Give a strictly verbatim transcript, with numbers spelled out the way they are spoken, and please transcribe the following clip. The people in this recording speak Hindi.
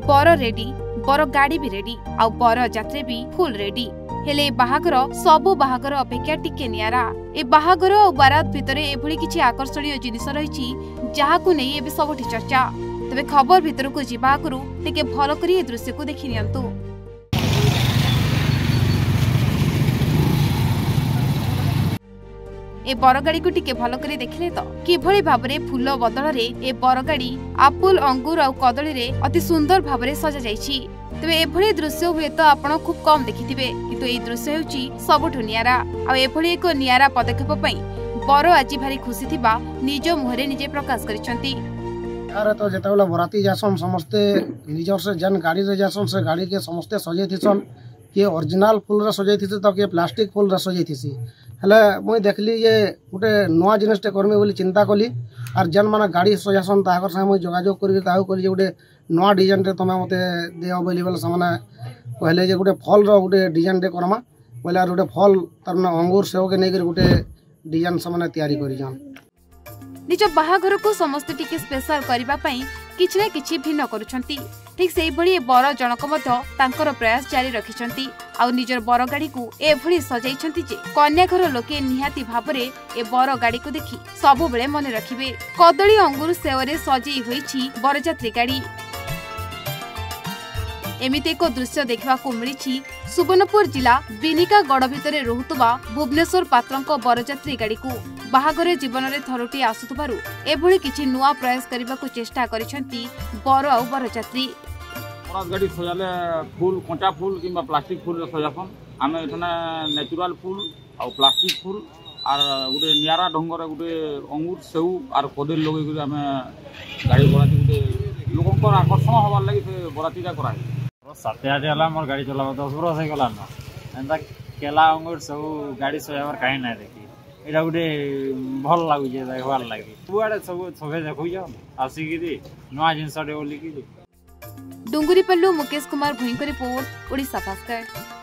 बर रेडी बर गाड़ी भी रेडी आउ बर यात्री भी फुल रेडी हेले बाहागर सबु बाहागर अपेक्षा टिके नियारा ए बाहागर और बारात भितर एभली किछि आकर्षणीय जिनिस रहिछि जाहाकु नै एबे सबठी चर्चा। तबे खबर भितर को जिबा आगरु टिके भलो करी ए दृश्य को देखि नियंतु। ए बरगाड़ी को टिके भलो करी देखिले तो किभली भाबरे फूल बदल रे ए बरगाड़ी आपुल अंगूर और कदली रे अति सुंदर भाबरे सजा जाइछि। तबे एभली दृश्य हुए तो आपण खूब कम देखिथिबे किंतु ए दृश्य हेउछि सबठु नियारा आ एभली एक नियारा पदक्षेप पई बर आजि भारी खुशी थिबा निज मुहरे निजे प्रकाश करिसंती। अरे तो जेतबेला बराती जासन समस्ते निजर से जन गाड़ी रे जासन से गाड़ी के समस्ते सजै थिसन के ओरिजिनल फूल रे सजै थिसे तो के प्लास्टिक फूल रे सजै थिसी हेले मुई देखली ये गोटे नुआ जिनिसटे करमी बोली चिंता कली और जन माना गाड़ी सजासन ताकर संगे मुई जोगाजोग करी ताहु करी जे गोटे नुआ डिजाइन रे तमे मते देओ बोली बोले समाने कहले जे गोटे फल रो गोटे डिजाइन रे करमा बोले गोटे फल तरना अंगूर सेव के नै कर गोटे डिजाइन समाने तैयारी करी जान निज बाहाघर को समस्त टिके स्पेशल करबा पई किछि ना किछि भिन्न करूछंती। ठीक सेही भली बर जनक मध्य तांकर प्रयास जारी रखिछंती आ निजर बर गाड़ी को एभली सजाइछंती जे कन्या घर लोके निहाती भाबरे ए बर गाड़ी को देखि सब बेले मन रखिबे। कदली अंगूर सेवरे सजई होईछि बरजात्री गाड़ी। एमिते एक दृश्य देखा मिली सुवर्णपुर जिला बिनिका गड़ भितर रोहुतबा भुवनेश्वर पात्रंक बरजात्री गाड़ी को बाहाघर जीवन में थरुटी आसुथबारु एभली किछि नुआ प्रयास करबा को चेष्टा करिसंती बर आ बरजात्री। बरात गाड़ी सजाले फूल कंचा फूल किंबा प्लास्टिक फूल सजासन आमे एठने नेचुरल फूल आ प्लास्टिक फूल आर गुटे नियारा ढंगर गुटे अंगूर सेउ आर कदली लगे गुटे आमे गाड़ी बराती गुटे लोकंकर आकर्षण होबार लागि से बरातीटा कराय साते आठ हला मोर गाड़ी चलाबा दस बरस हे गला न एंदा केला अंगूर सब गाड़ी सजाबार काहे ना देखि एटा गुटे भल लागु जे देखबार लागि बुआडे सब सभे देखु जा आसीगिरी नवा जिंसडे ओली की। डुंगुरी पल्लू मुकेश कुमार भुईंको रिपोर्ट ओडिशा भास्कर।